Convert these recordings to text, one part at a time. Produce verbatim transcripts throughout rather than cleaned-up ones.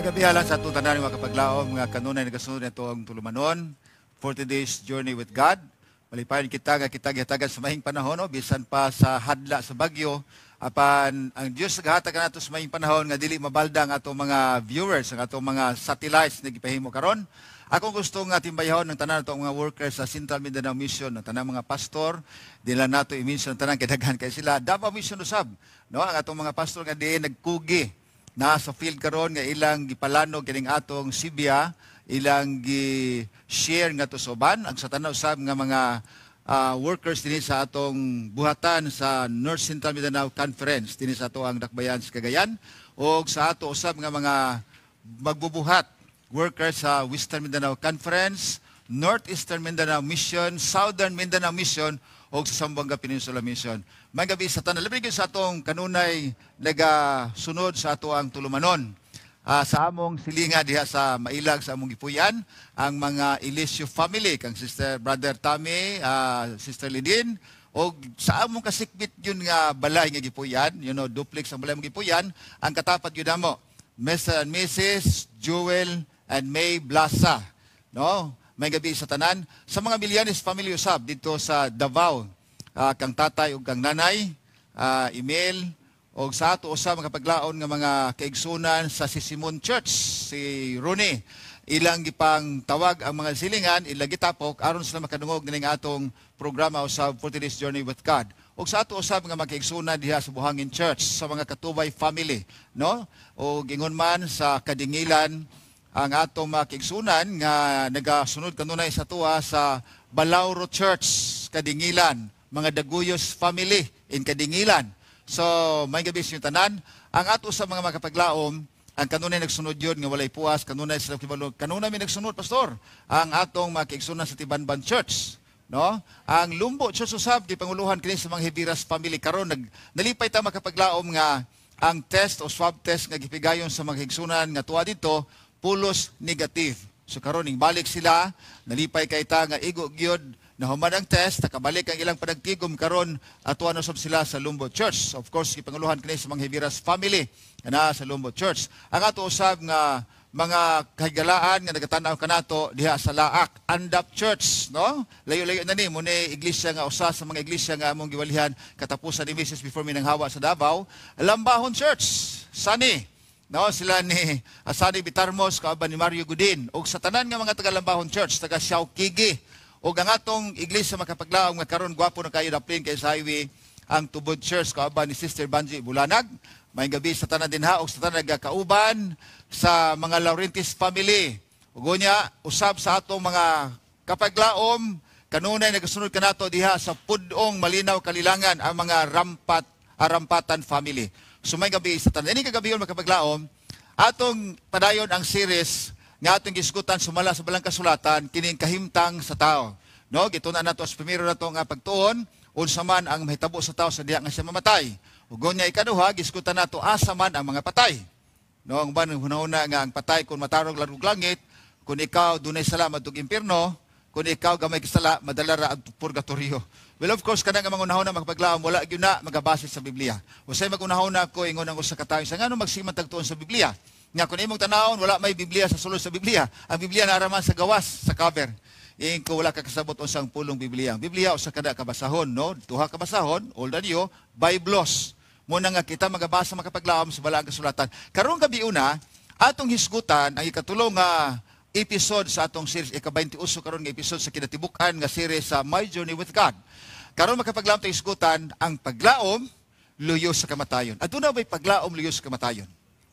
Magabiha lang sa itong tanan mga kapaglaom, mga kanunay na kasunod na ito ang tulumanon, forty days journey with God. Malipayan kita nga kita gihatagan sa mahing panahon, no? Bisan pa sa hadla sa bagyo, apan ang Diyos naghatag nato sa mahing panahon nga dili mabalda ang atong mga viewers, ang atong mga satellites na gipahimo karon. Ako gusto nga timbayahon ng tanan natong mga workers sa Central Mindanao Mission, ng tanan mga pastor, dila nato i-mention tanan kay daghan kay sila. Davao Mission usab, no? Ang atong mga pastor nga diin nagkugi na sa field karon nga ilang gipalano kining atong Sibya, ilang gi-share nga to soban ang sa tanaw usab nga mga uh, workers dinhi sa atong buhatan sa North Central Mindanao Conference dinhi sa ato ang dakbayan sa Cagayan, o sa ato usab nga mga magbubuhat workers sa Western Mindanao Conference, Northeastern Mindanao Mission, Southern Mindanao Mission, o sa Zamboanga Peninsula Mission. May gabi sa tanan, labi sa atong kanunay nagasunod sa ato ang tulumanon. Uh, sa among silinga diha sa Mailag, sa among gipuyan, ang mga Elisio family, kang Sister Brother Tommy, uh, Sister Lidin, o sa among kasikbit yun nga balay nga gipuyan, you know, duplex ang balay nga gipuyan, ang katapat yun mo, Mister and Missus Jewel and May Blasa, no? May gabi sa tanan. Sa mga Milyanes family usab dito sa Davao, uh, kang tatay o kang nanay, uh, email, o sa ato usab mga paglaon nga mga kaigsunan sa Sisimon Church, si Rooney. Ilang gipang tawag ang mga silingan, ilang gitapok, aron sila makadungog ning atong programa usab forty days journey with God. O sa ato usab nga makaigsunan diha sa Buhangin Church, sa mga Katubay family, no? O gingon man sa Kadingilan, ang atong mga kaigsunan nga nagasunod kanunay sa tuwa sa Balauro Church, Kadingilan, mga Daguyos family in Kadingilan. So, may gabi yung tanan. Ang ato sa mga makapaglaom, ang kanunay nagsunod yun nga walay puwas, kanunay sa Tibanban. Kanunay may nagsunod, Pastor, ang atong mga kaigsunan sa Tibanban Church. No? Ang Lumbo Church usab di panguluhan kini sa mga Hebiras family karon nag nalipay ta makapaglaom nga ang test o swab test nga gipigayon sa mga higsunan nga tuwa dito pulos negative. So karon ning balik sila, nalipay kay ta nga igo gyud na human ang test, nakabalik ang ilang panagtigom karon atuan usab sila sa Lumbo Church. Of course, gipanguluhan kini sa mga Hebiras family na sa Lumbo Church. Ang ato usab nga mga kahigalaan nga nagatanaw kanato diha sa Laak Andap Church, no? Layo-layo na ni mo ni iglesia nga usa sa mga iglesia nga among giwalihan katapusan ni Missus before mi nanghawa sa Davao, Lambahon Church, Sani. No, sila ni Asani Bitarmos kauban ni Mario Gudin ug sa tanan nga mga taga Lambahon Church, taga Siaukigi, ug ang atong iglesia makapaglaom nga karon gwapo na kayo daplin kay sa highway ang Tubod Church kauban ni Sister Banji Bulanag. May gabi sa tanan dinha ug sa tanan nagakauban sa mga Laurentis family. Ug unya usab sa atong mga kapaglaom kanunay nagasunod kanato diha sa Pudong Malinaw Kalilangan ang mga Rampat Arampatan family. So may gabi sa tanan. Ini kagabiyon makapaglaom atong padayon ang series nga atong gisgutan sumala sa balang kasulatan kining kahimtang sa tao. No, gituna nato sa primero nato nga pagtuon unsa man ang mahitabo sa tao sa diha nga siya mamatay. Ug unya ikaduha gisgutan nato asa man ang mga patay. No, ang ban hunahuna nga ang patay kung matarog larug langit, kung ikaw dunay sala madtog impierno, kung ikaw gamay kisala madala ra ang purgatorio. Well, of course kanang mga unahuna makapaglaom wala gyud na magabase sa Biblia. Usay mag-unahuna ko ingon ang usa ka tawo sa ngano magsimang tagtuon sa Biblia. Nga kung imong tanawon wala may Biblia sa sulod sa Biblia. Ang Biblia naaraman sa gawas sa cover. Ing ko wala ka kasabot unsang pulong Biblia. Ang Biblia usa kada kabasahon, no? Tuha ka basahon, old and new, Biblos. Muna nga kita magabasa makapaglaom sa balaang kasulatan. Karong gabi una, atong hisgutan ang ikatulong nga episode sa atong series, ika-twenty-one karon nga episode sa kinatibukan nga series sa My Journey with God. Karon makapaglaom tayong hisgutan ang paglaom luyo sa kamatayon. Aduna ba'y paglaom luyo sa kamatayon?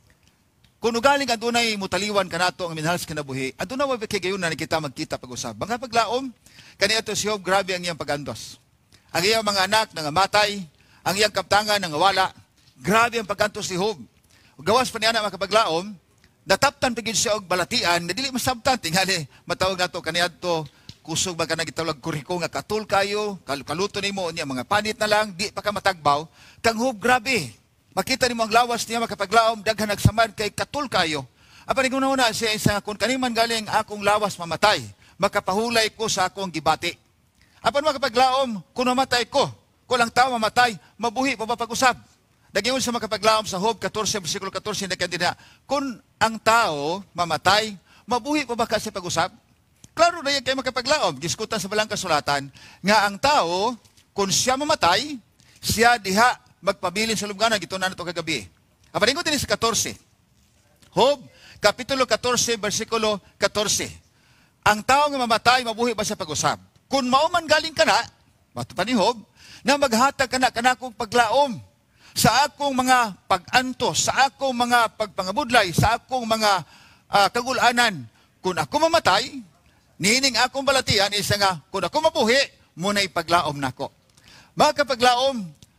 Kung ugaling adunay mutaliwan kanato ang minahal sa kinabuhi, aduna ba'y kagayon na kita magkita pag-usab. Mga paglaom, kaniadto si Job, grabe ang iyang pagandos. Ang iyang mga anak nangamatay, ang iyang kaptangan nang wala, grabe ang pagkantos ni Job. Gawas pa niya na makapaglaom, nataptan pagin siya og balatian, na dili masabtan, tingali, matawag na to, kaniadto, kusog ba ka nagitawag kuriko nga katul kayo, kaluto ni mo, niya mga panit na lang, di pa ka matagbaw, kang Job, grabe. Makita ni mo ang lawas niya makapaglaom, daghan nagsamad kay katul kayo. Apa ni kuno na siya isa kung kaniman galing akong lawas mamatay, makapahulay ko sa akong gibati. Apan makapaglaom, kung mamatay ko, ko lang tao mamatay, mabuhi pa ba pag-usab? Dagingon sa makapaglaom sa Job fourteen, versikulo fourteen, na kanina, kung ang tao mamatay, mabuhi pa ba ka sa pag-usap? Klaro na yan kayo makapaglaom. Giskutan sa balang kasulatan, nga ang tao, kung siya mamatay, siya diha magpabilin sa lubganan. Ito na ito kagabi. Aparingo din sa fourteen. Job, Kapitulo fourteen, versikulo fourteen. Ang tao nga mamatay, mabuhi ba sa pag-usap? Kung mauman galing ka na, bato pa ni Job, na maghatag ka na kanakong paglaom sa akong mga pag-antos, sa akong mga pagpangabudlay, sa akong mga uh, kagulanan. Kung ako mamatay, nining akong balatian, isa nga, kung ako mabuhi, muna ipaglaom nako. Mga kapaglaom,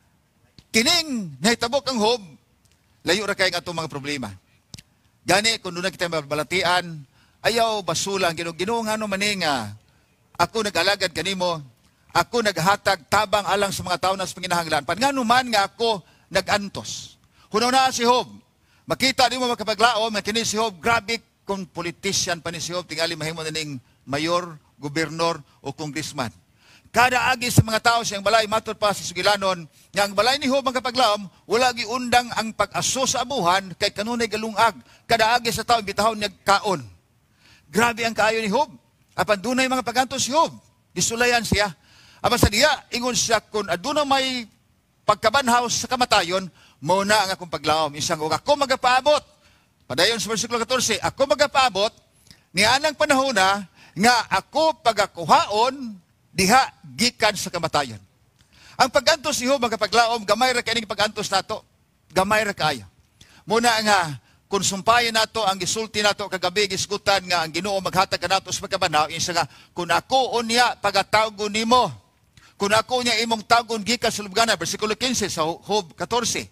kining nahitabok ang Job, layo ra kay nga itong mga problema. Gani, kung doon na kita balatian, ayaw basulang, ginoo nga no maning nga, ako nag-alagad kanimo, ako naghatag tabang alang sa mga tao na sa panginahanglan. Pan nga naman nga ako nag-antos. Hunaw na si Job. Makita di mo makapaglaom, na kini si Job, grabe kung politician pa ni si Job, tingali mahimo na ning mayor, gobernador o congressman. Kada agi sa mga tao siyang balay, matod pa sa Sugilanon, nga ang balay ni Job makapaglaom, wala giundang ang pag-aso sa abuhan kay kanunay galungag. Kada agi sa tao, bitahon niya kaon. Grabe ang kaayo ni Job. Apan dunay mga pagantos si Job. Gisulayan siya. Apan sa diya, ingon siya kung aduna may pagkabanhaw sa kamatayon, muna ang akong paglaom. Isang o ako magapaabot. Padayon sa versikulo fourteen, ako magapaabot, ni anang panahon na, nga ako pagakuhaon, diha gikan sa kamatayon. Ang pagantos si Job, magapaglaom, gamay ra kaning pagantos nato. Gamay ra kaayo. Muna nga, kung sumpayan nato, ang gisulti nato kagabi, gisgutan nga, ang Ginoo maghatag ka nato sa pagkabanhaw, isa nga, kung ako unya pagatawgon nimo, kung ako niya imong tagon gikan sa lubganan, versikulo fifteen sa Job fourteen.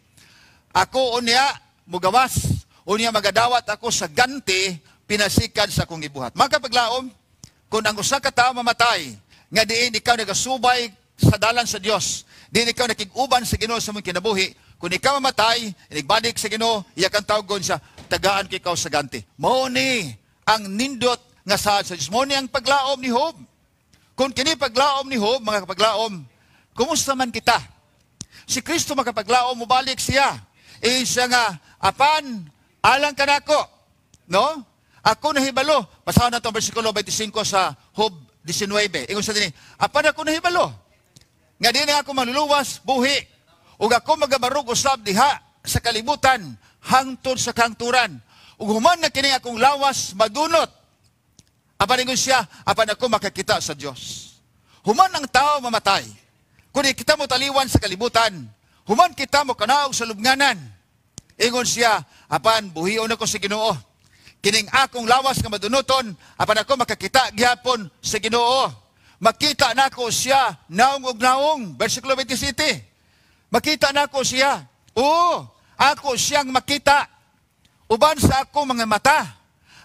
Ako unya mugawas, unya magadawat ako sa ganti pinasikan sa akong gibuhat. Magkapaglaom, kung ang usa ka tawo mamatay, nga diin ikaw nagasubay sa dalan sa Dios, diin ikaw nakig-uban sa Ginoo sa mong kinabuhi, kung ikaw mamatay, inigbalik sa Ginoo, iya kang tawgon sa tagaan kay ikaw sa ganti. Mao ni ang nindot nga saad sa Dios. Mao ni ang paglaom ni Job. Kung kini paglaom ni Job, mga kapaglaom, kumusta man kita? Si Kristo makapaglaom, mubalik siya. E siya nga, apan, alang ka na ako. No? Ako nahibalo. Pasahan na itong versikulo twenty-five sa Job nineteen. Ingon sa din, apan ako nahibalo. Nga di na ako maluluwas, buhi. Ug ako magabarog usab diha sa kalibutan, hangtod sa kangturan. Ug human na kini akong lawas, madunot. Apan ingon siya, apan ako makakita sa Dios. Human ang tao mamatay. Kung kita mo taliwan sa kalibutan, human kita mo kanaog sa lubnganan. Ingon siya, apan buhion ako sa Ginoo. Kining akong lawas nga madunoton, apan ako makakita gihapon sa Ginoo. Makita nako siya naong ug naong, versikulo twenty-seven. Makita nako siya. Oo, ako siyang makita. Uban sa ako mga mata.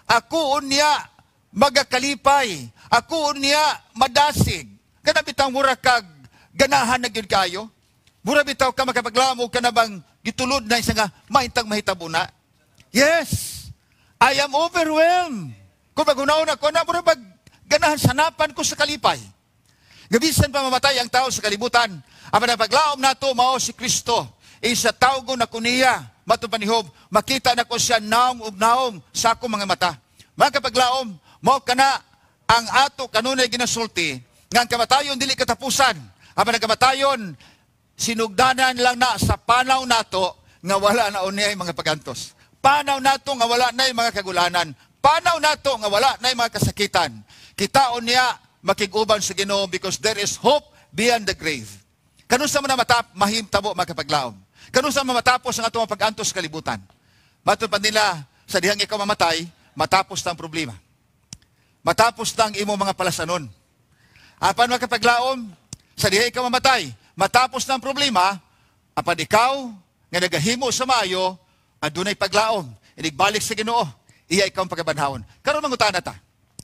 Ako unya magakalipay. Ako unya madasig. Kana bitang mura kag ganahan na gyud kayo. Mura bitaw ka makapaglaom ka na bang gitulod na isa nga maintang mahitabo na. Yes. I am overwhelmed. Kung magunaw na ko na mura bag ganahan sanapan ko sa kalipay. Gabisan pa mamatay ang tao sa kalibutan. Ang paglaom nato mao si Kristo. Isa tawgo na kuniya. Mato pa ni Job, makita na ko siya naong ug naong sa akong mga mata. Mga kapaglaom, mao kana ang ato kanunay ginasulti nga ang kamatayon dili katapusan. Ang kamatayon sinugdanan lang na sa panaw nato nga wala na unyay mga pagantos. Panaw nato nga wala na mga kagulanan. Panaw nato nga wala na mga kasakitan. Kitaon niya makig-uban sa Ginoo because there is hope beyond the grave. Kanusa man na matap mahimtabo mga kapaglaom. Kanusa man matapos ang atong pag-antos sa kalibutan. Matod pa nila sa dihang ikaw mamatay, matapos ta ang problema. Matapos ta ang imo mga palasanon. Apan mga kapaglaom, sa dihang ikaw mamatay, matapos na ang problema, apan ikaw nga nagahimo sa maayo, adunay paglaom, inigbalik sa Ginoo, iya ikaw ang pagabanhawon. Karon mangutana ta.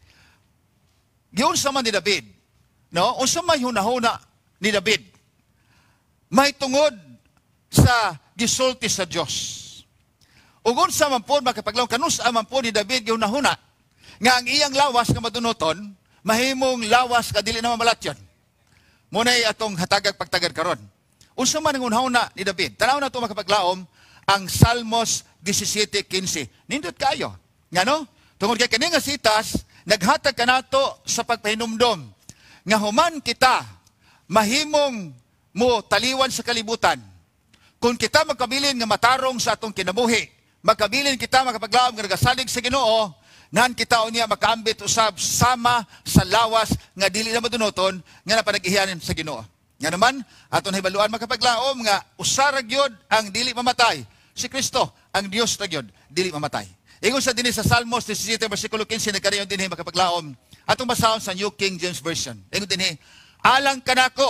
Giunsa man ni David, no? Unsa may hunahuna ni David? May tungod sa gisulti sa Dios. Ug unsa man pod makapaglaom kanus-a man pod ni David gihunahuna nga ang iyang lawas nga madunoton mahimong lawas nga dili na mamalatyon. Munay atong hatagag pagtagad karon. Unsa man ang unahuna ni David? Tanaw na ito makapaglaom ang Salmos seventeen fifteen. Nindot kayo. Nga no? Tungod kay kani nga sitas, naghatag ka nato sa pagpahinumdom. Nga human kita, mahimong mo taliwan sa kalibutan. Kung kita magkabilin nga matarong sa atong kinabuhi, magkabilin kita makapaglaom nga nagasalig sa Ginoo, nan kita unya makaambit usab sama sa lawas nga dili na madunoton nga napanag-ihianin sa Ginoo. Nga naman, aton hibaluan makapaglaom nga usara gyud ang dili mamatay. Si Kristo, ang Dios ra gyud, dili mamatay. Ingon sa dinhi sa Salmos seventeen bersikulo fifteen nagkarayon dinhi makapaglaom. Atong basahon sa New King James Version. Ingon dinhi, alang kanako,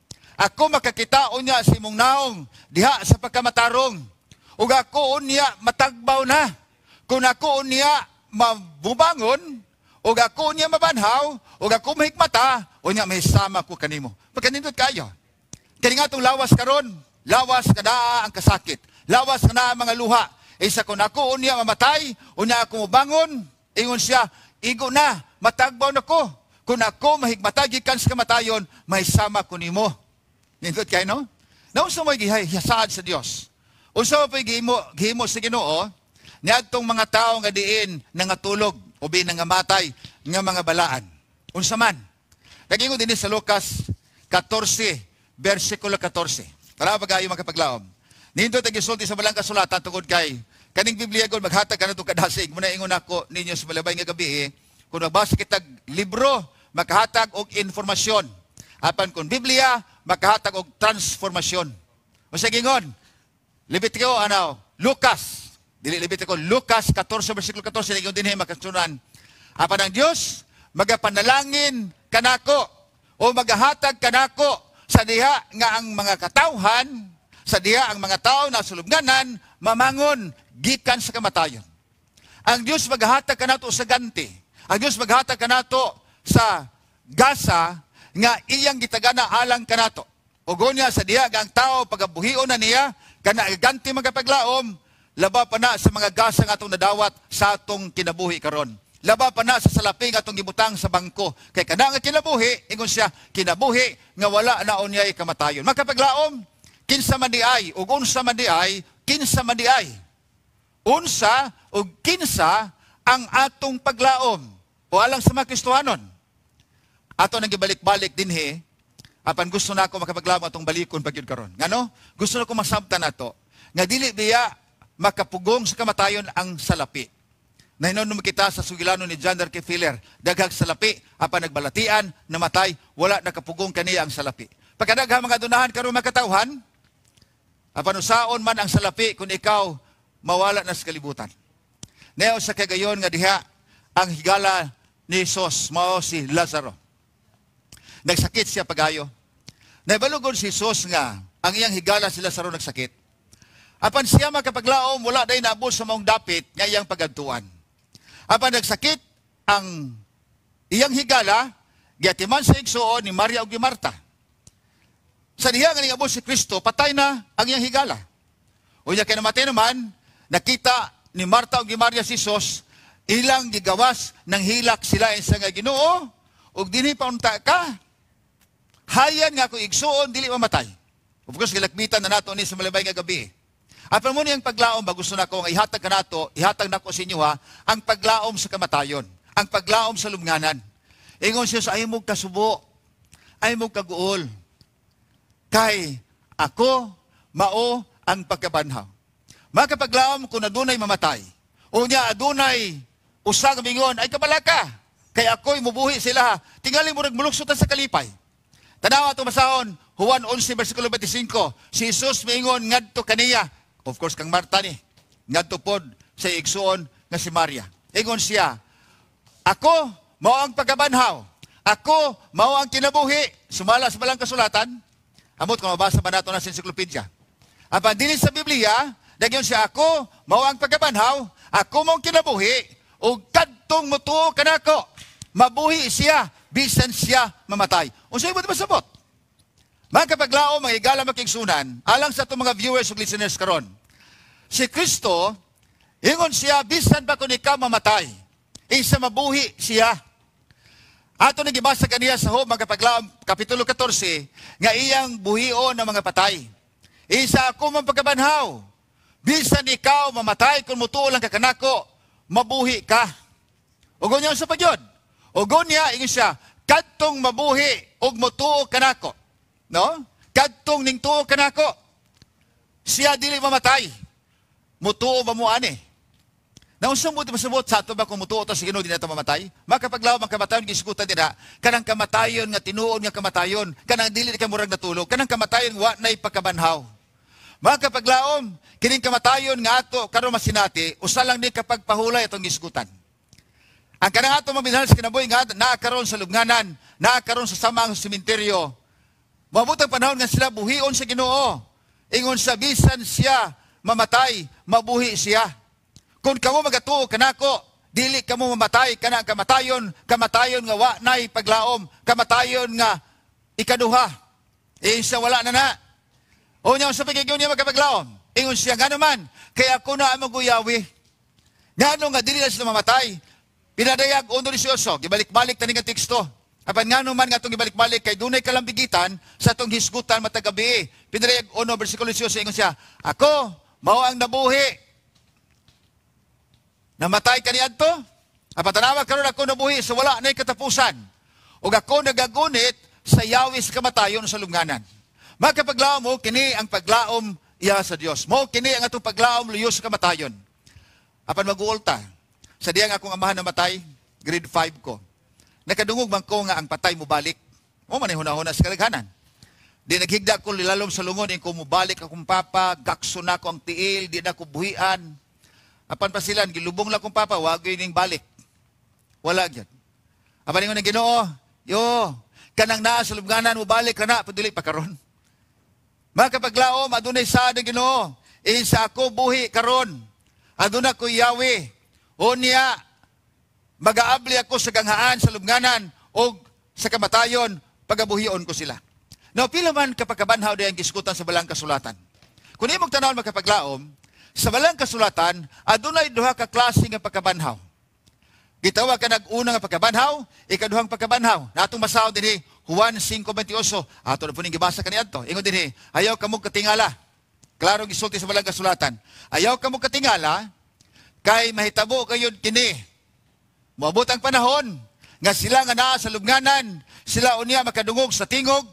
ako makakita unya sa imong naong diha sa pagkamatarong. Ug ako unya matagbaw na. Kung ako unya mabubangon, ug ako unya mabanhaw, ug ako mahikmata, unya mahisama ko kanimo. Pagkanindot kayo. Kani nga itong lawas karon, lawas kada ang kasakit. Lawas na ang mga luha. Isa kung ako unya mamatay, unya ako mabangon, ingon siya, igo na, matagbaw na ko. Kung ako mahigmata gikan sa kamatayon, mahisama ko nimo. Nindot kayo, no? Naunsa mo gihasaad sa Dios. Unsa mo gihimo gihimo sa Ginoo, niadtong mga tao nga diin nangatulog ubi nangamatay nga mga balaan. Unsa man? Nagingon dinhi sa Lucas fourteen, versikulo fourteen. Para pagayo makapaglaom. Nindot ang gisulti sa balang kasulatan tungod kay kaning Biblia gud maghatag kanadto kadasig. Muna ingon ako ninyo sa malabay nga gabi, eh, kung nagbasa kitag libro, makahatag og informasyon. Apan kung Biblia, makahatag og transformasyon. O sa gingon, Levitico, ano, Lucas, dili Levitico, Lucas fourteen, versikulo fourteen, ingon dinhi makasunan. Apan ang Dios, magapanalangin kanako, o magahatag kanako sa diha nga ang mga katawhan, sa diha ang mga tao na sulubnganan, mamangon, gikan sa kamatayon. Ang Diyos maghatag kanato sa ganti. Ang Diyos maghatag kanato sa gasa nga iyang gitagana alang kanato. Ugo niya sa diha nga ang tao pagabuhion na niya, kana ganti magapaglaom, laba pa na sa mga gasa nga atong nadawat sa atong kinabuhi karon. Laba pa na sa salapi nga atong gibutang sa bangko. Kay kana nga kinabuhi, ingon siya, kinabuhi nga wala na unyay kamatayon. Makapaglaom, kinsa man di ay, ug unsa man di ay, kinsa man di ay. Unsa ug kinsa ang atong paglaom o alang sa mga Kristohanon. Ato nang gibalik-balik dinhi, apan gusto na ako makapaglaom atong balikon pagyud karon. Ngano? Gusto na ko masabtan nato nga dili biya makapugong sa kamatayon ang salapi. Nahinon kita sa sugilanon ni John Rockefeller, daghang salapi apan nagbalatian, namatay, wala nakapugong kaniya ang salapi. Pagkadaghang mga dunahan karon makatawhan, apan usaon man ang salapi kung ikaw mawala na sa kalibutan. Neo sa kagayon nga diha ang higala ni Jesus, mao si Lazaro. Nagsakit siya pagayo. Naibalugon si Jesus nga ang iyang higala si Lazaro nagsakit. Apan siya makapaglaom, wala day naabot sa maong dapit nga iyang pagadtuan. Apan nagsakit ang iyang higala, giatiman sa igsuon ni Maria ug ni Marta. Sa diha nga niabot si Kristo, patay na ang iyang higala. Unya kay namatay naman, nakita ni Marta ug ni Maria si Jesus, ilang gigawas ng hilak sila sa nga Ginoo, ug dinhi paunta ka. Hayan nga kung igsuon dili mamatay. Of course gilakmitan na nato ni sa malabay nga gabi. Apan mo niyang paglaom ba gusto nako nga ihatag kanato, ihatag nako sa inyo ha, ang paglaom sa kamatayon, ang paglaom sa lumnganan. Ingon siya sa ay mo kasubo, ay mo kaguol. Kay ako mao ang pagkabanhaw. Makapaglaom kung adunay mamatay. Unya adunay usag mingon ay kabalaka. Kay ako'y mubuhi sila. Tingali mo nagmuluksutan sa kalipay. Tanawa ito masahon, Juan eleven, versikulo twenty-five. Si Jesus mingon ngadto kaniya. Of course, kang Marta ni. Ngadto pod sa igsuon nga si Maria. Ingon siya, ako mao ang pagkabanhaw. Ako mao ang kinabuhi. Sumala sa balang kasulatan. Amot kung mabasa ba nato na sa encyclopedia. Apan dinhi sa Biblia, dagyon siya ako mao ang pagkabanhaw. Ako mao ang kinabuhi. O kadtong mutuo kanako. Mabuhi siya, bisan siya mamatay. Unsay mo ba sabot? Magkapaglaom, mga igala makigsunan, alang sa itong mga viewers ug listeners karon. Si Kristo, ingon siya, bisan ba kung ikaw mamatay, isa mabuhi siya. Ato nang gibasa kaniya sa Job, magkapaglaom, Kapitulo fourteen, nga iyang buhion ng mga patay. Isa ako man pagkabanhaw. Bisan ikaw mamatay kung mutuo lang ka kanako, mabuhi ka. Ugon niya sa pagyod. Ugon niya, ingon siya, kadtong mabuhi og mutuo kanako. No? Kadtong ning tuo kanako. Siya dili mamatay. Mutuo ba mo ani? Nausang mo masabot sa ato ba kung mutuo to sa Ginoo di nato mamatay? Makapaglaw ang kamatayon gisgutan dira, kanang kamatayon nga tinuod nga kamatayon, kanang dili ka murag natulog, kanang kamatayon wa nay pagkabanhaw. Makapaglaom kining kamatayon nga ato karon masinati, usa lang ni kapag pahulay atong gisgutan. Ang kanang ato maminahal sa kinabuhi nga naa karon sa lubnganan, naa karon sa samang sementeryo. Mabutang panahon nga sila buhion sa Ginoo. Ingon sa bisan siya mamatay, mabuhi siya. Kung kamo magatuo kanako, dili kamo mamatay kana kamatayon, kamatayon nga wa nay paglaom, kamatayon nga ikaduha. Eh siya wala na na. O niya sa pagiging niya magkapaglaom. Ingon siya nga naman, kaya ako na among guyawi. Ngano nga dili na sila mamatay. Pinadayag uno disyoso, gibalik-balik tani nga teksto. Apan ngano man nga itong gibalik-balik kay dunay kalambigitan sa itong hisgutan matag gabi. Pinadayag uno bersikulo disyoso, ingon siya, ako mao ang nabuhi. Namatay ka niadto? Apan tanawa karon ako nabuhi sa wala nay katapusan. Ug ako nagagunit sa yawi sa kamatayon sa lubnganan. Magkapaglaom mo kini ang paglaom iya sa Dios. Mo kini ang atong paglaom luyo sa kamatayon. Apan mag-uulta. Sa diyang akong amahan namatay, grade five ko. Nakadungog man ko nga ang patay mo balik. Mo man hunahuna sa kalaghanan. Di naghigda ko lilalom sa lungon in ko mo balik akong papa, gakso na ko ang tiil, di na ko buhian. Apan pa sila, gilubong lang kong papa, wag yun yung balik. Wala yan. Apan yung Ginoo, yo, kanang naa sa lubnganan mo balik ka na, paduli pa karon. Makapaglaom, adunay sa ng Ginoo, isa ako buhi karon, aduna ko yawi, o niya, mag-aabli ako sa ganghaan sa lubnganan, o sa kamatayon, pagabuhion ko sila. Now, pila man kapagkabanhaw din ang giskutan sa balang kasulatan. Kung imong tanawon magkapaglaom, sa balang kasulatan, adunay duha ka klase nga pagkabanhaw. Gitawag ka nag-una nga pagkabanhaw, ikaduhang pagkabanhaw. Natong masaw dinhi Juan five twenty-eight. Ato na po ning gibasa kaniadto. Ingon dinhi, ayaw kamo katingala. Klaro gisulti sa balang kasulatan. Ayaw kamo katingala kay mahitabo kayod kini. Moabot ang panahon nga sila nga naa sa lubnganan, sila unya makadungog sa tingog.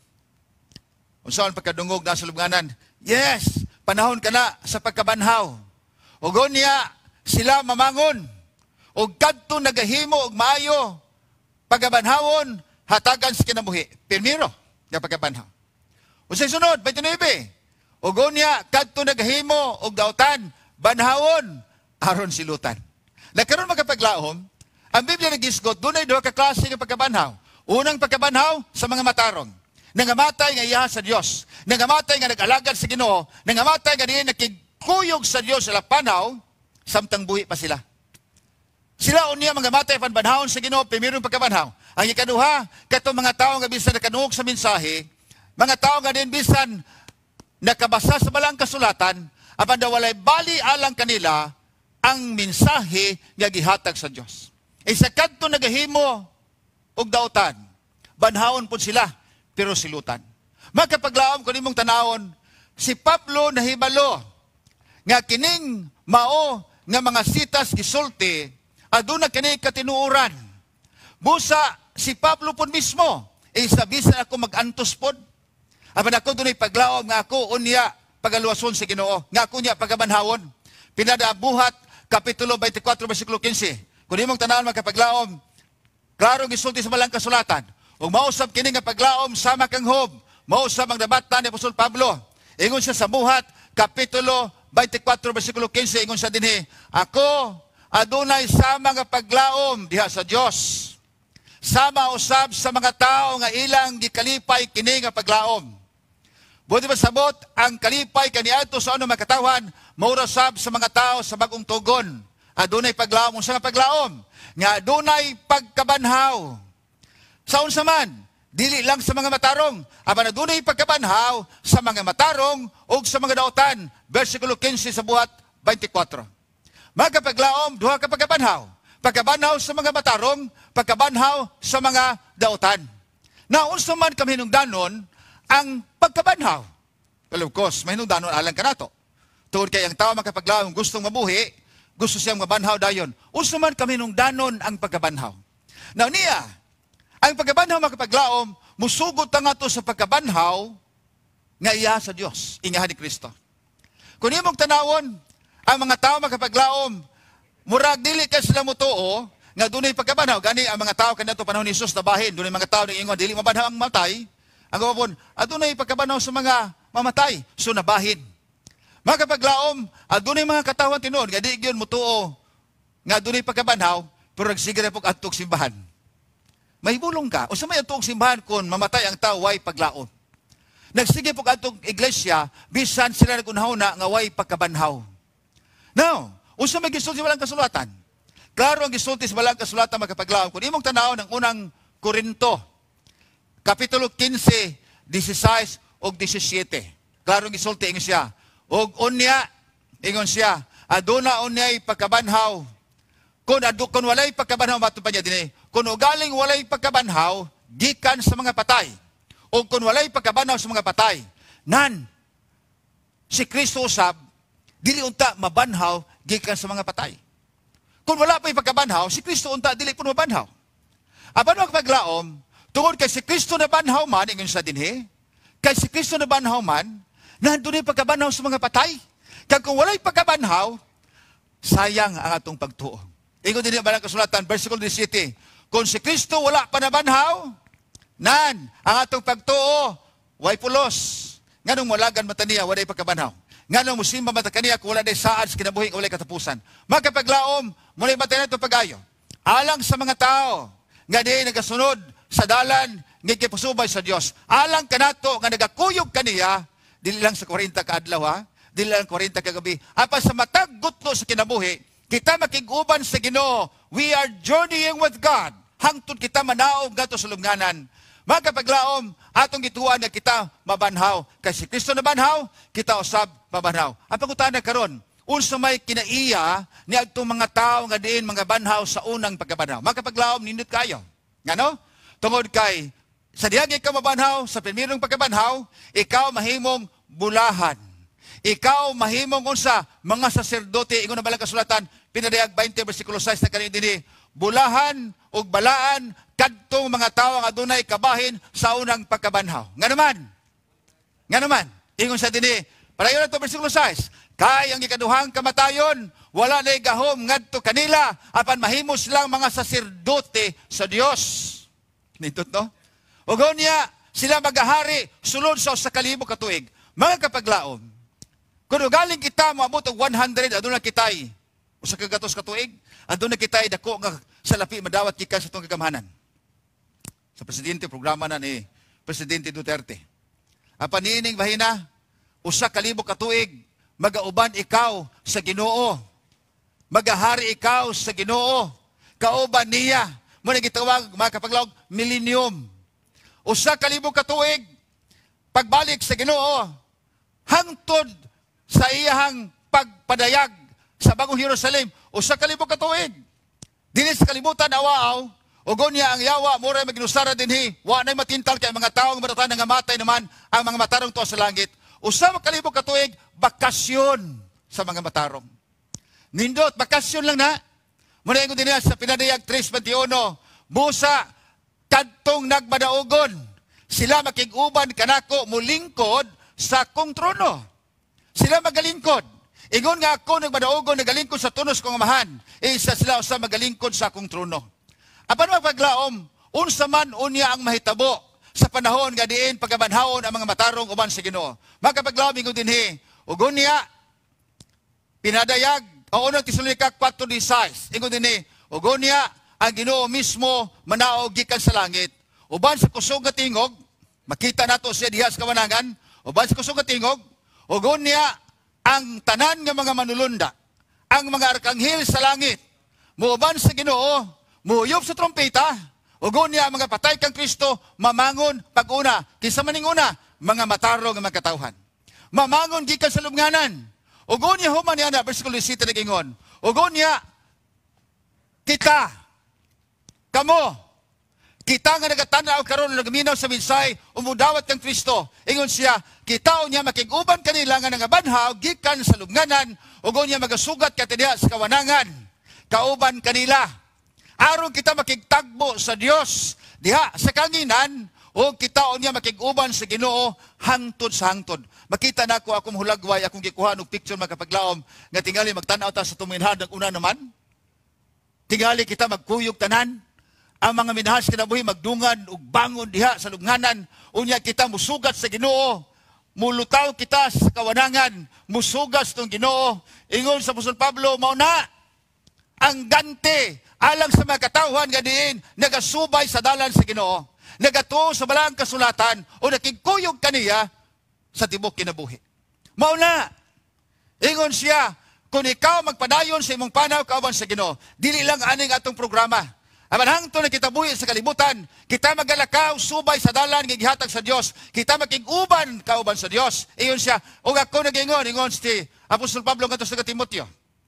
Unsa ang pagkadungog na sa lubnganan? Yes, panahon ka na sa pagkabanhaw. Ugon niya, sila mamangon. O kadto nagahimo og maayo, pagkabanhawon, hatagan sa kinabuhi. Primero, nga pagkabanhaw. O sa sunod, twenty-nine. Ugon niya, kadto nagahimo og dautan, banhawon, aron silutan. Nagkaroon magkapaglaom, ang Biblia nagisgot, dunay duha ka klase ng pagkabanhaw. Unang pagkabanhaw sa mga matarong. Nangamatay nga iya sa Dios, nangamatay nga nag-alagad sa Ginoo, nangamatay nga diin nakigkuyog sa Dios sa lapanaw, samtang buhi pa sila. Sila unya mangamatay panbanhawon sa Ginoo, primerong pagkabanhaw. Ang ikaduha, katong mga tao nga bisan nakanuog sa mensahe, mga tao nga din bisan nakabasa sa balang kasulatan, apan daw walay bali alang kanila ang mensahe nga gihatag sa Dios. Isa kadto nagahimo og dautan, banhawon pud sila, pero silutan. Magkapaglaom ko nimong tanawon, si Pablo nahibalo, nga kining mao nga mga sitas gisulti, aduna kini katinuuran. Busa si Pablo pun mismo, isa bisan ako mag-antos pod. Apan ako dunay paglaom nga ako unya pagaluwason sa Ginoo, nga ako niya pagabanhawon. Pinadabuhat kapitulo twenty-four bersikulo fifteen. Kung imong tanawon magkapaglaom, klaro gisulti sa balang kasulatan. Ug mausab kini nga paglaom sama kang Hob, mausab ang debatan ni Apostol Pablo. Ingon siya sa Buhat kapitulo twenty-four bersikulo fifteen, ingon siya dinhi, ako adunay sama nga paglaom diha sa Dios. Sama usab sa mga tao nga ilang gikalipay kini nga paglaom. Buti ba sabot ang kalipay kaniadto sa ano makatawan, maura sab sa mga tao sa bagong tugon. Adunay paglaom, unsa nga paglaom? Nga adunay pagkabanhaw. Sa unsa man, dili lang sa mga matarong, apan adunay pagkabanhaw sa mga matarong ug sa mga dautan. Bersikulo fifteen sa Buhat twenty-four. Magkapaglaom, duha ka pagkabanhaw. Pagkabanhaw sa mga matarong, pagkabanhaw sa mga dautan. Na unsa man kami hinungdanon ang pagkabanhaw. Well, of course, may danon alang ka nato. Tungod kay ang tao makapaglaom gustong mabuhi, gusto siyang mabanhaw dayon. Usa man kami nung danon ang pagkabanhaw. Now niya, ang pagkabanhaw makapaglaom, musugot ta nga to sa pagkabanhaw nga iya sa Dios, ingahan ni Kristo. Kung imong tanawon, ang mga tao makapaglaom, murag dili ka sila mutuo, nga dunay pagkabanhaw, gani ang mga tao kanato panahon ni Jesus nabahin, dunay mga tao ning ingon dili mabanhaw ang matay, ang gawon, adunay pagkabanhaw sa mga mamatay, so nabahin. Makapaglaom, adunay mga katawan tinuod, nga di gyud mutuo, nga dunay pagkabanhaw, pero nagsigara pog adtog simbahan. Mahibulong ka, o sa may adtog simbahan kun mamatay ang tao way paglaom. Nagsige pog adtog iglesia, bisan sila nagunahuna nga way pagkabanhaw. Now, unsa may gisulti walang kasulatan? Klaro ang gisulti sa walang kasulatan makapaglaom. Kung imong tanaw ng unang Korinto, Kapitulo fifteen, sixteen o seventeen. Klaro ang gisulti ingon siya. Og unya, ingon siya, aduna unyay pagkabanhaw. Kung adu kung walay pagkabanhaw matupad niya dinhi. Kung ugaling walay pagkabanhaw, gikan sa mga patay. O kung walay pagkabanhaw sa mga patay, nan, si Kristo usab, dili unta mabanhaw, gikan sa mga patay. Kung wala pa yung pagkabanhaw, si Kristo unta, dili po mabanhaw. Apan ang paglaom, tungod kay si Kristo na banhaw man, ingon sa dinhi, kay si Kristo na banhaw man, nandun yung pagkabanhaw sa mga patay. Kaya kung wala'y pagkabanhaw, sayang ang atong pagtuo. Ingon din yung balang kasulatan, versikulo seventeen, kung si Kristo wala pa na banhaw, nan, ang atong pagtuo, way pulos. Nganong walagan mata niya, wala'y pagkabanhaw. Nganong musimba mata kaniya, kung wala day saad sa kinabuhi, wala'y katapusan. Magkapaglaom, muli mata na ito pag-ayo. Alang sa mga tao, nga di nagasunod sa dalan, nga kipusubay sa Dios. Alang kanato, nga nagakuyog kaniya, dili lang sa forty ka adlaw ha, dili lang forty ka gabi. Apa sa matag gutlo sa kinabuhi, kita makiguban sa Ginoo. We are journeying with God. Hangtod kita manaog gato sa lubnganan. Magkapaglaom, atong gituan nga kita mabanhaw. Kasi Kristo na banhaw, kita usab mabanhaw. Ang pangutana karon, unsa may kinaiya ni adtong mga tao nga diin mga banhaw sa unang pagkabanhaw. Magkapaglaom nindot kayo. Ngano? Tungod kay sa diyagi ka mabanhaw, sa primerong pagkabanhaw, ikaw mahimong bulahan. Ikaw mahimong unsa mga saserdote, ingon na balang kasulatan, pinadayag twenty versikulo six na kanina dinhi, bulahan ug balaan kadtong mga tao nga adunay kabahin sa unang pagkabanhaw. Nga naman, nga naman, ingon sa dinhi, parayon na ito versikulo six, kay ang ikaduhang kamatayon, wala na igahom ngadto kanila, apan mahimo silang mga saserdote sa Dios. Nitot no? O niya, sila magahari sulod sa sa kalibo katuig. Mga kapaglaom, kung galing kita moabot og one hundred, aduna kitay, o sa kagatos katuig, aduna kitay dako nga salapi madawat gikan sa itong kagamhanan. Sa presidente, programa na ni Presidente Duterte. Apan niining bahina, usa kalibo katuig, magauban ikaw sa Ginoo. Magahari ikaw sa Ginoo. Kauban niya. Muna gitawag, mga kapaglaom, millennium. Usa kalibo katuig, pagbalik sa Ginoo, hangtod sa iyahang pagpadayag sa bagong Jerusalem, usa kalibo katuig. Dili sa kalibutan awaaw, ugon niya ang yawa, mura maginusara dinhi, wa na'y matintal kay mga taong matatan nga matay naman ang mga matarong tuwa sa langit. Usa kalibo katuig, bakasyon sa mga matarong. Nindot, bakasyon lang na. Muna ingon din niya sa pinadayag three twenty-one, busa kadtong nagmadaugon, sila makiguban kanako mulingkod sa kong trono. Sila magalingkod. Ingon nga ako nagmadaugon nagalingkod sa tunos kong amahan. Isa sila usa magalingkod sa kong trono. Apan magpaglaom, unsa man unya ang mahitabo sa panahon nga diin pagabanhawon ang mga matarong uban sa Ginoo. Magkapaglaom ingon dinhi, ugon niya pinadayag ang unang Tesalonica four sixteen. Ingon dinhi, ugon niya ang Ginoo mismo manaog gikan sa langit. Uban sa kusog nga tingog, makita nato siya diha sa kawanangan, uban sa kusog nga tingog, ugon niya ang tanan nga mga manulunda, ang mga arkanghel sa langit, muuban sa Ginoo, muuyop sa trompeta, ugon niya ang mga patay kang Kristo, mamangon pag-una, kinsa maning una, mga matarong nga mga katawhan. Mamangon gikan sa lubnganan. Ugon niya human niya na, versikulo seventeen nagingon, ugon niya, kita, kamo, Kita nga nagatanaw karon nagaminaw sa minsay, umudawat kang Kristo. Ingon siya, kita niya makiguban kanila nga nangabanhaw gikan sa lubnganan, ug niya magasugat katidiha sa kawanangan. Kauban kanila. Aron kita makigtagbo sa Dios diha sa kanginan, o kita niya makiguban sa Ginoo hangtod sa hangtod. Makita na ako akong hulagway, akong gikuha og picture makapaglaom nga tingali magtan-aw ta sa tuminhad ang una naman. Tingali kita magkuyog tanan. Ang mga minahas kinabuhi magdungan ug bangon diha sa lubnganan, unya kita musugat sa Ginoo. Mulutaw kita sa kawanangan, musugas tong Ginoo. Ingon sa Apostol Pablo, mao na ang ganti alang sa mga katawhan nga diin nagasubay sa dalan sa Ginoo, nagatuo sa balang kasulatan o nakigkuyog kaniya sa tibok kinabuhi. Mao na, ingon siya, kung ikaw magpadayon sa imong panaw kauban sa Ginoo, dili lang aning atong programa. Aman hangtod na kita buhi sa kalibutan, kita magalakaw subay sa dalan nga gihatag sa Dios, kita makig-uban kauban sa Dios. Ingon siya, ug ako nagingon, ingon si Apostol Pablo ngadto sa Timoteo.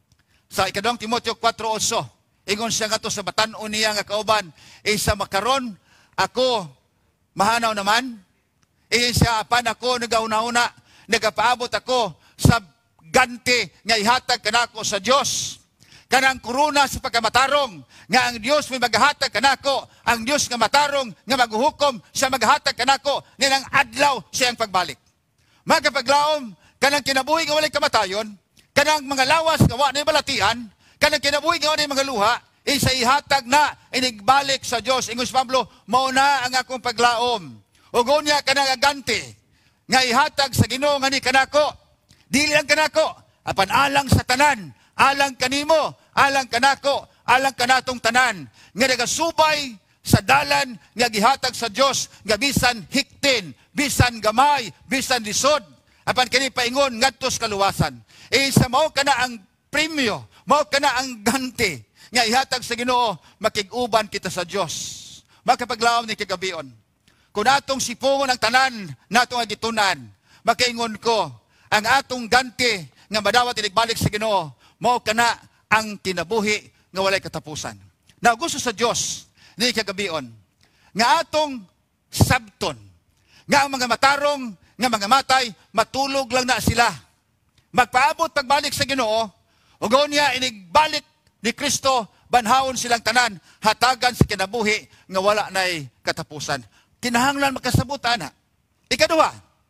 Sa ikaduhang Timoteo four eight, ingon siya ngadto sa batan-on niya nga kauban, isa makaron ako mahanaw naman. Ingon siya, apan ako nagauna-una, nagapaabot ako sa ganti nga ihatag kanako sa Dios. Kanang korona sa pagkamatarong, nga ang Dios may maghatag kanako, ang Dios nga matarong, nga maghuhukom, siya maghatag kanako, nilang adlaw siyang pagbalik. Magkapaglaom, kanang kinabuhi nga walay kamatayon, kanang mga lawas nga wa na balatian, kanang kinabuhi nga walay mga luha, isa ihatag na, inigbalik sa Dios. Ingon si Pablo, mao na ang akong paglaom. Ug unya kanang agante, nga ihatag sa Ginoo nga ni kanako, dili lang kanako, apan alang sa tanan, alang kanimo, alang kanako, alang kanatong tanan, nga nagasubay sa dalan nga gihatag sa Dios, nga bisan hiktin, bisan gamay, bisan lisod, apan kini paingon ngadto sa kaluwasan. E sa mao kana ang premyo, mao kana ang ganti nga ihatag sa Ginoo, makig-uban kita sa Dios. Makapaglaom ni kagabion. Kung atong sipungon ang tanan natong agitunan, makaingon ko ang atong ganti nga madawat inigbalik sa Ginoo, mao kana ang kinabuhi nga walay katapusan. Na gusto sa Dios ni kagabion nga atong sabton nga ang mga matarong nga mga matay matulog lang na sila. Magpaabot pagbalik sa Ginoo, ug unya inigbalik ni Kristo, banhawon silang tanan, hatagan sa kinabuhi nga wala nay katapusan. Kinahanglan makasabot ana. Ikaduha,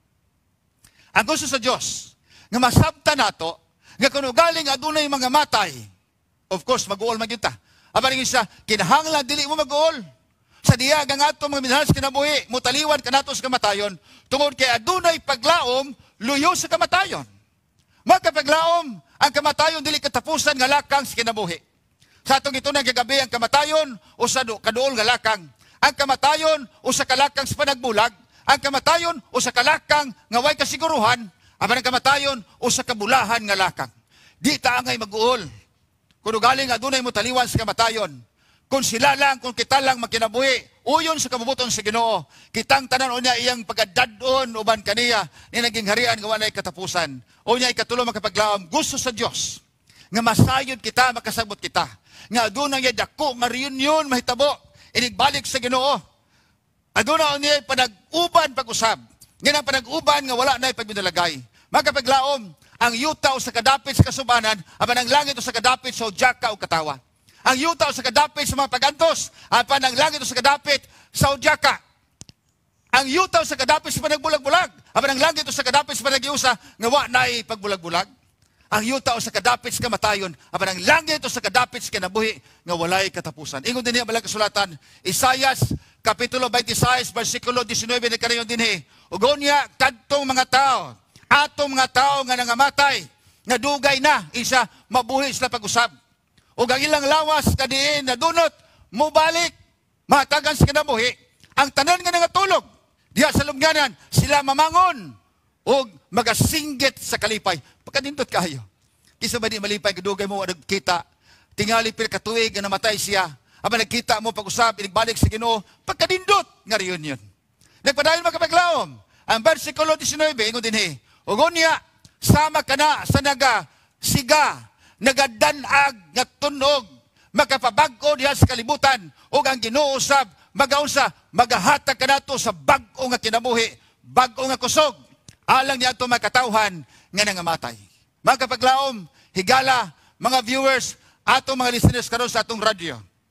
ang gusto sa Dios nga masabtan nato nga kung galing adunay mga matay, of course, mag-uol magyunta. Aba rin siya, kinahanglan, dili mo mag-uol. Sa diyag ang ato mga minahal sa kinabuhi, mutaliwan ka nato sa kamatayon, tungod kay adunay paglaom, luyo sa kamatayon. Magkapaglaom, ang kamatayon, dili katapusan nga lakang sa kinabuhi. Sa atong ito nagagabi, ang kamatayon, o sa kaduol nga lakang. Ang kamatayon, o sa kalakang sa panagbulag. Ang kamatayon, o sa kalakang nga way kasiguruhan. Aban ang kamatayon o sa kabulahan nga lakang. Di ta angay mag-uol. Kung galing adunay mo taliwan sa kamatayon. Kung sila lang, kung kita lang makinabuhi, uyon sa kabubuton sa Ginoo, kitang tanan o niya iyang pagkadadon uban kaniya, ni naging harian nga walay katapusan. O niya ikatulo makapaglaom, gusto sa Dios nga masayod kita, makasabot kita. Nga adunay niya dako nga reunion mahitabo, inigbalik sa Ginoo. Adunay niya panag-uban pag-usab. Nga ang panag-uban nga wala na ipagminalagay. Magkapaglaom, ang yuta o sa kadapit sa kasubanan, apan ang langit o sa kadapit sa udyaka o katawa. Ang yuta o sa kadapit sa mga pagantos, apan ang langit o sa kadapit sa udyaka. Ang yuta o sa kadapit sa panagbulag-bulag, apan ang langit o sa kadapit sa panagiusa, nga wa na ipagbulag-bulag. Ang yuta o sa kadapit sa kamatayon, apan ang langit o sa kadapit sa kinabuhi, nga walay katapusan. Ingon din niya balang kasulatan, Isaias, Kapitulo twenty-six, versikulo nineteen na kanayon din he. Ugon niya, kadtong mga tao, atong mga tao nga nangamatay, nga dugay na, isa, mabuhi sila pag-usab. O ang ilang lawas, kadiin na dunot, mubalik, matagan sa kinabuhi, ang tanan nga nangatulog, diya sa lubnganan, sila mamangon, o magasinggit sa kalipay. Pagkadindot kayo. Kisa ba di malipay, kadugay mo, nagkita, tingali pil katuig, nga namatay siya, aba nagkita mo pag-usap, inigbalik sa Ginoo, pagkadindot nga reunion. Nagpadayon makapaglaom. Ang versikulo nineteen, ingon din he, ugon niya, sama ka na sa naga, siga, nagadanag, nga tunog, makapabag-o diha sa kalibutan, o ang Ginoo usab, magaunsa, magahatag kanato sa bag-o nga kinabuhi, bag-o nga kusog, alang niya ito makatauhan nga nangamatay. Mga kapaglaom, higala, mga viewers, atong mga listeners karon sa atong radyo.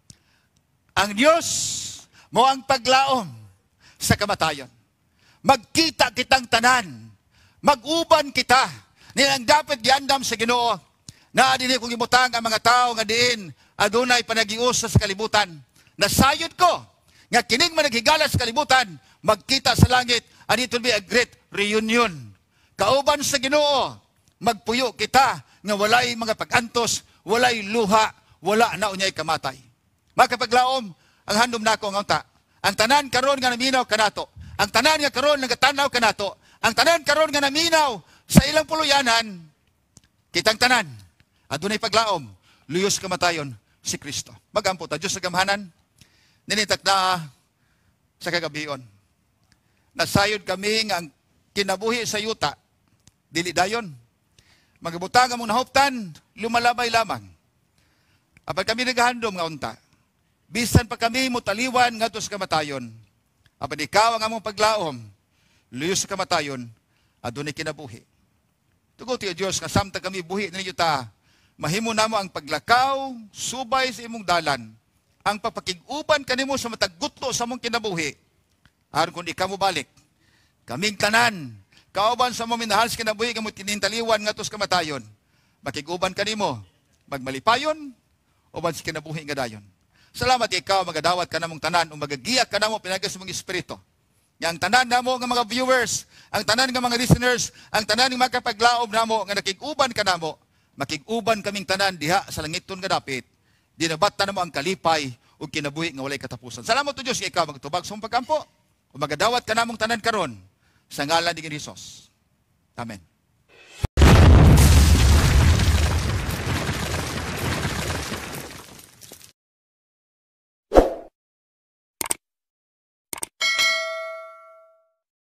Ang Diyos mo ang paglaom sa kamatayon. Magkita kitang tanan, mag-uban kita, nilang dapat giandam sa Ginoo, na dinhi kong ibutang ang mga tao nga diin, adunay panagiusa sa kalibutan. Nasayod ko, nga kining managhigala sa kalibutan, magkita sa langit, and it will be a great reunion. Kauban sa Ginoo, magpuyo kita, nga walay mga pag-antos, walay luha, wala na unyay kamatay. Mga kapaglaom, ang handom nako nga unta, ang tanan karon nga naminaw kanato, ang tanan nga karon nagatanaw kanato, ang tanan karon nga naminaw sa ilang puluyanan, kitang tanan, adunay paglaom, luyos kamatayon si Kristo. Magampo ta Dios sa gamhanan, ninitak na sa kagabion. Nasayod kami nga ang kinabuhi sa yuta, dili dayon. Magabutang among nahuptan, lumalabay lamang. Apag kami naghandom nga unta, bisan pa kami mutaliwan ngadto sa kamatayon. Apag ikaw ang among paglaom, luyos sa kamatayon, adunay kinabuhi. Tugo ti Dios nga samtang kami buhi ninyo ta, mahimo namo ang paglakaw, subay sa imong dalan, ang papakig-uban kanimo sa matag gutlo sa among kinabuhi. Aron kun ikaw mo balik, kaming tanan, kauban sa mo minahal sa kinabuhi kamo tinintaliwan ngadto sa kamatayon, makig-uban kanimo, magmalipayon o man sa kinabuhi nga dayon. Salamat ikaw, magadawat ka namong tanan o magagiyak ka namo pinagas mong espiritu. Yang tanan namo nga mga viewers, ang tanan nga mga listeners, ang tanan nga makapaglaom namo nga nakig-uban ka namo, makig-uban kaming tanan diha sa langiton nga dapit. Dinabat ta namo ang kalipay ug kinabuhi nga walay katapusan. Salamat to Dios ikaw magtubag sa imong pagkampo o magadawat ka namong tanan karon sa ngalan ni Hesus. Amen.